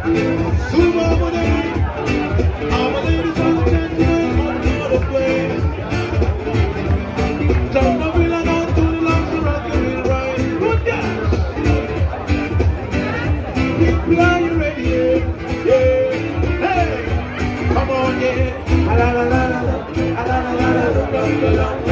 Super money. Our ladies and gentlemen on the way. Turn the wheel and out to the left to rock the wheel right. Good dance. People, are you ready? Yeah. Hey, come on, yeah. La la la la la la la la la la la la.